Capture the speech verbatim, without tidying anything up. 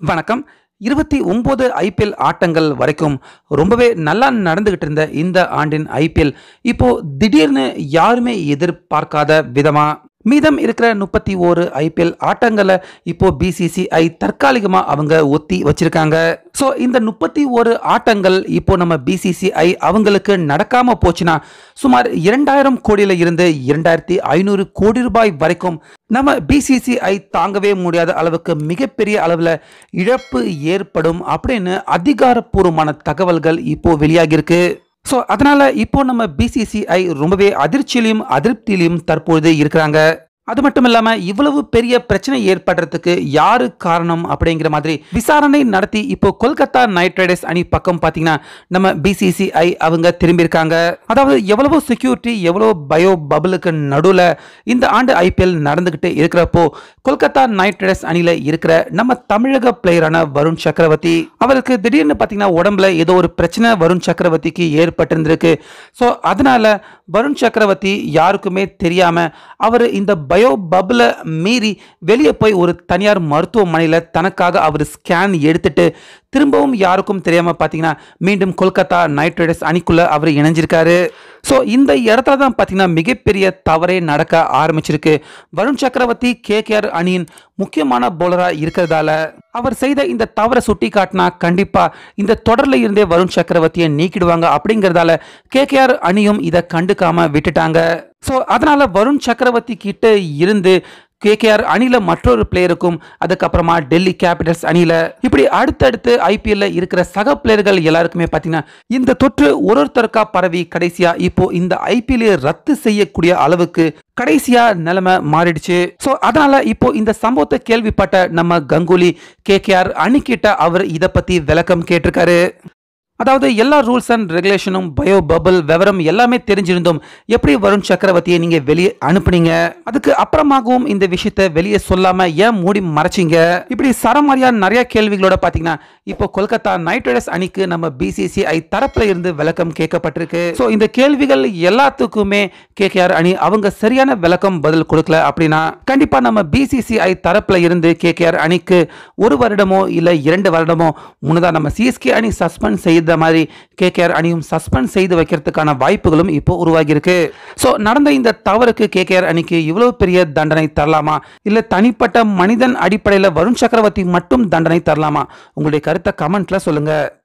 வணக்கம். இருபத்தி ஒன்பது ஐபிஎல் ஆட்டங்கள் வரைக்கும் ரொம்பவே நல்லா நடந்துகிட்டு இருந்த இந்த ஆண்டின் ஐபிஎல் இப்போ திடீர்னு யாருமே எதிர்பார்க்காத விதமா மீதம் இருக்கிற முப்பத்தி ஓரு ஐபிஎல் ஆட்டங்களை இப்போ பிசிசிஐ தற்காலிகமா அவங்க ஒத்தி வச்சிருக்காங்க. ஸோ இந்த முப்பத்தி ஓரு ஆட்டங்கள் இப்போ நம்ம பிசிசிஐ அவங்களுக்கு நடக்காம போச்சுன்னா சுமார் இரண்டாயிரம் கோடியில இருந்து இரண்டாயிரத்தி ஐநூறு கோடி ரூபாய் வரைக்கும் நம்ம பிசிசிஐ தாங்கவே முடியாத அளவுக்கு மிகப்பெரிய அளவில் இழப்பு ஏற்படும் அப்படின்னு அதிகாரப்பூர்வமான தகவல்கள் இப்போ வெளியாகிருக்கு. ஸோ அதனால இப்போ நம்ம பிசிசிஐ ரொம்பவே அதிர்ச்சியிலையும் அதிருப்தியிலையும் தற்பொழுது இருக்கிறாங்க. அது மட்டும் இல்லாம இவ்வளவு பெரிய பிரச்சனை ஏற்படுறதுக்கு யாரு காரணம் அப்படிங்கிற மாதிரி விசாரணை நடத்தி இப்போ கொல்கத்தா நைட் ரைடர்ஸ் அணி பக்கம் பாத்தீங்கன்னா நம்ம பிசிசிஐ அவங்க திரும்பி இருக்காங்க. அதாவது எவ்வளவு செக்யூரிட்டி எவ்வளவு பயோ பபுளுக்கு நடுவில் இந்த ஆண்டு ஐபிஎல் நடந்துகிட்டு இருக்கிறப்போ கொல்கத்தா நைட் ரைடர்ஸ் அணியில இருக்கிற நம்ம தமிழக பிளேயரான வருண் சக்கரவர்த்தி அவருக்கு திடீர்னு பாத்தீங்கன்னா உடம்புல ஏதோ ஒரு பிரச்சனை வருண் சக்கரவர்த்திக்கு ஏற்பட்டிருந்திருக்கு. ஸோ அதனால வருண் சக்கரவர்த்தி யாருக்குமே தெரியாம அவர் இந்த பயோ பபுல மீறி வெளியே போய் ஒரு தனியார் மருத்துவமனையில் தனக்காக அவர் ஸ்கேன் எடுத்துட்டு திரும்பவும் யாருக்கும் தெரியாம பாத்தீங்கன்னா மீண்டும் கொல்கத்தா நைட் ரைடர்ஸ் அணிக்குள்ள அவர் இணைஞ்சிருக்காரு. ஸோ இந்த இடத்துல தான் பாத்தீங்கன்னா மிகப்பெரிய தவறே நடக்க ஆரம்பிச்சிருக்கு. வருண் சக்கரவர்த்தி கேகேஆர் அணியின் முக்கியமான பவுலரா இருக்கிறதால அவர் செய்த இந்த தவறை சுட்டி காட்டினா கண்டிப்பா இந்த தொடர்ல இருந்தே வருண் சக்கரவர்த்தியை நீக்கிடுவாங்க அப்படிங்கிறதால கேகேஆர் அணியும் இதை கண்டுக்காம விட்டுட்டாங்க. ஸோ அதனால வருண் சக்கரவர்த்தி கிட்ட இருந்து கேகேஆர் அணில மற்றொரு பிளேயருக்கும் அதுக்கப்புறமா டெல்லி கேபிட்டல்ஸ் அணில இப்படி அடுத்தடுத்து ஐபிஎல்ல இருக்கிற சக பிளேயர்கள் எல்லாருக்குமே பாத்தீங்கன்னா இந்த தொற்று ஒரு ஒருத்தருக்கா பரவி கடைசியா இப்போ இந்த ஐபிஎல் ரத்து செய்யக்கூடிய அளவுக்கு கடைசியா நிலைமை மாறிடுச்சு. ஸோ அதனால இப்போ இந்த சம்பவத்தை கேள்விப்பட்ட நம்ம கங்குலி கேகேஆர் அணிக்கிட்ட அவர் இதை பத்தி விளக்கம் கேட்டிருக்காரு. அதாவது எல்லா ரூல்ஸ் அண்ட் ரெகுலேஷனும் பயோ பபுள் விவரம் எல்லாமே தெரிஞ்சிருந்தோம். எப்படி வருண் சக்கரவர்த்தியை நீங்க வெளியே அனுப்புனீங்க, அதுக்கு அப்புறமாகவும் இந்த விஷயத்தை வெளியே சொல்லாம ஏன் மூடி மறைச்சிங்க, இப்படி சரமாரியா நிறைய கேள்விகளோட பாத்தீங்கன்னா இப்போ கொல்கத்தா நைட் ரைடர்ஸ் அணிக்கு நம்ம பிசிசிஐ தரப்புல இருந்து விளக்கம் கேட்கப்பட்டிருக்கு. ஸோ இந்த கேள்விகள் எல்லாத்துக்குமே கேகேஆர் அணி அவங்க சரியான விளக்கம் பதில் கொடுக்கல அப்படின்னா கண்டிப்பா நம்ம பிசிசிஐ தரப்புல இருந்து கேகேஆர் அணிக்கு ஒரு வருடமோ இல்ல இரண்டு வருடமோ முன்னதான் நம்ம சிஎஸ்கே அணி சஸ்பெண்ட் செய்த மாதிரி கேகேஆர் அணியும் சஸ்பெண்ட் செய்து வைக்கிறதுக்கான வாய்ப்புகளும் இப்போ உருவாகி இருக்கு. சோ நடந்த இந்த தவறுக்கு கேகேஆர் அணிக்கு இவ்வளவு பெரிய தண்டனை தரலாமா இல்ல தனிப்பட்ட மனிதன் அடிப்படையில் வருண் சக்கரவர்த்தி மட்டும் தண்டனை தரலாமா? உங்களுடைய கருத்தை கமெண்ட்ல சொல்லுங்க.